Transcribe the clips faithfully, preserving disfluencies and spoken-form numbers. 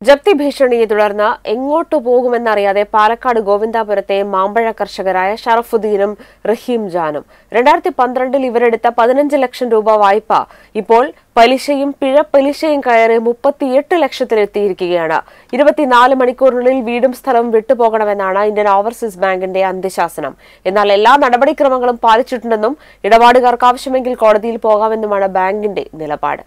ജപ്തി ഭീഷണിയെ തുടർന്ന് എങ്ങോട്ടു പോകുമെന്നറിയാതെ പാലക്കാട് ഗോവിന്ദാപുരത്തെ മാമ്പഴ കർഷകരായ ഷറഫുദ്ദീനും റഹീം ജാനും രണ്ടായിരത്തി പന്ത്രണ്ടിൽ ഇവരെടുത്ത പതിനഞ്ച് ലക്ഷം രൂപ വായ്പ ഇപ്പോൾ പലിശയും പിഴപ്പലിശയും കയറി മുപ്പത്തിയെട്ട് ലക്ഷത്തിലെത്തിയിരിക്കുകയാണ്. ഇരുപത്തിനാല് മണിക്കൂറിനുള്ളിൽ വീടും സ്ഥലവും വിട്ടുപോകണമെന്നാണ് ഇന്ത്യൻ ഓവർസീസ് ബാങ്കിന്റെ അന്ത്യശാസനം. എന്നാൽ എല്ലാ നടപടിക്രമങ്ങളും പാലിച്ചിട്ടുണ്ടെന്നും ഇടപാടുകാർക്ക് ആവശ്യമെങ്കിൽ കോടതിയിൽ പോകാമെന്നുമാണ് ബാങ്കിന്റെ നിലപാട്.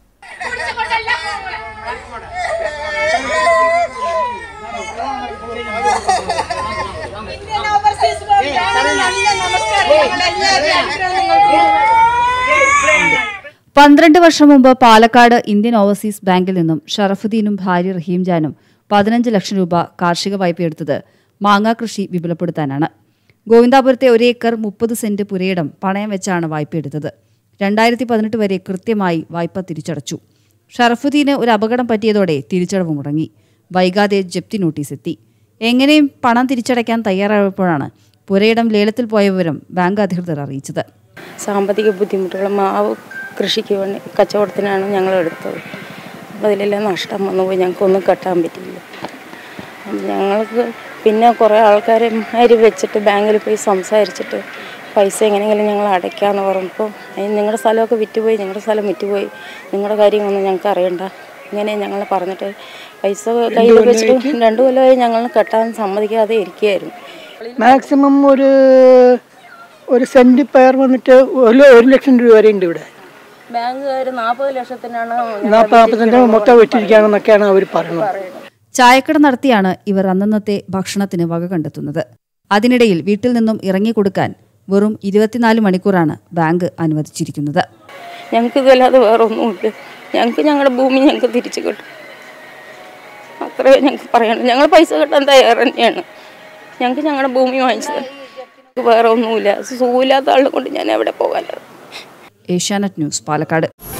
പന്ത്രണ്ട് വർഷം മുമ്പ് പാലക്കാട് ഇന്ത്യൻ ഓവർസീസ് ബാങ്കിൽ നിന്നും ഷറഫുദ്ദീനും ഭാര്യ റഹീം ജാനും പതിനഞ്ച് ലക്ഷം രൂപ കാർഷിക വായ്പയെടുത്തത് മാങ്ങാ കൃഷി വിപുലപ്പെടുത്താനാണ്. ഗോവിന്ദാപുരത്തെ ഒരേക്കർ മുപ്പത് സെന്റ് പുരയിടം പണയം വെച്ചാണ് വായ്പയെടുത്തത്. രണ്ടായിരത്തി പതിനെട്ട് വരെ കൃത്യമായി വായ്പ തിരിച്ചടച്ചു. ഷറഫുദ്ദീന് ഒരു അപകടം പറ്റിയതോടെ തിരിച്ചടവ് മുടങ്ങി. വൈകാതെ ജപ്തി നോട്ടീസ് എത്തി. എങ്ങനെയും പണം തിരിച്ചടയ്ക്കാൻ തയ്യാറായപ്പോഴാണ് പുരയിടം ലേലത്തിൽ പോയ വിവരം ബാങ്ക് അധികൃതർ അറിയിച്ചത്. സാമ്പത്തിക ബുദ്ധിമുട്ടുകൾ മാവ് കൃഷിക്ക് വേണ്ടി കച്ചവടത്തിനാണ് ഞങ്ങൾ എടുത്തത്. അപ്പോൾ അതിലെല്ലാം നഷ്ടം വന്നുപോയി. ഞങ്ങൾക്കൊന്നും കെട്ടാൻ പറ്റിയില്ല. ഞങ്ങൾക്ക് പിന്നെ കുറേ ആൾക്കാരെ അരി വെച്ചിട്ട് ബാങ്കിൽ പോയി സംസാരിച്ചിട്ട് പൈസ എങ്ങനെയെങ്കിലും ഞങ്ങൾ അടയ്ക്കാമെന്ന് പറഞ്ഞപ്പോൾ നിങ്ങളുടെ സ്ഥലമൊക്കെ വിറ്റുപോയി, ഞങ്ങളുടെ സ്ഥലം വിറ്റുപോയി, നിങ്ങളുടെ കാര്യമൊന്നും ഞങ്ങൾക്ക് അറിയണ്ട, ഇങ്ങനെ ഞങ്ങൾ പറഞ്ഞിട്ട് പൈസ കയ്യിൽ വെച്ചിട്ട് രണ്ടു കൊല്ലമായി ഞങ്ങൾ കെട്ടാൻ സമ്മതിക്കാതെ ഇരിക്കുകയായിരുന്നു. മാക്സിമം ഒരു ഒരു സെന്റ് പയർ വന്നിട്ട് ഒരു ഒരു ലക്ഷം രൂപ വരെ ഉണ്ട് ഇവിടെ. ബാങ്കുകാർ നാൽപ്പത് ലക്ഷത്തിനാണ് നാൽപ്പത്തഞ്ച് മൊത്തം വെച്ചിരിക്കുകയാണെന്നൊക്കെയാണ് അവർ പറയുന്നത്. ചായക്കട നടത്തിയാണ് ഇവർ അന്നന്നത്തെ ഭക്ഷണത്തിന് വക കണ്ടെത്തുന്നത്. അതിനിടയിൽ വീട്ടിൽ നിന്നും ഇറങ്ങിക്കൊടുക്കാൻ വെറും ഇരുപത്തിനാല് മണിക്കൂറാണ് ബാങ്ക് അനുവദിച്ചിരിക്കുന്നത്. ഞങ്ങൾക്ക് ഇതല്ലാതെ വേറെ ഒന്നുമില്ല. ഞങ്ങൾക്ക് ഞങ്ങളുടെ ഭൂമി ഞങ്ങൾക്ക് തിരിച്ചു കിട്ടും, അത്രേ ഞങ്ങൾക്ക് പറയണം. ഞങ്ങൾ പൈസ കിട്ടാൻ തയ്യാറ് തന്നെയാണ്. ഞങ്ങൾക്ക് ഞങ്ങളുടെ ഭൂമി വാങ്ങിച്ചത്. വേറെ ഒന്നുമില്ല. സുഖമില്ലാത്ത ആളെ കൊണ്ട് ഞാൻ എവിടെ പോകാനാണ്. ഏഷ്യാനെറ്റ് ന്യൂസ്, പാലക്കാട്.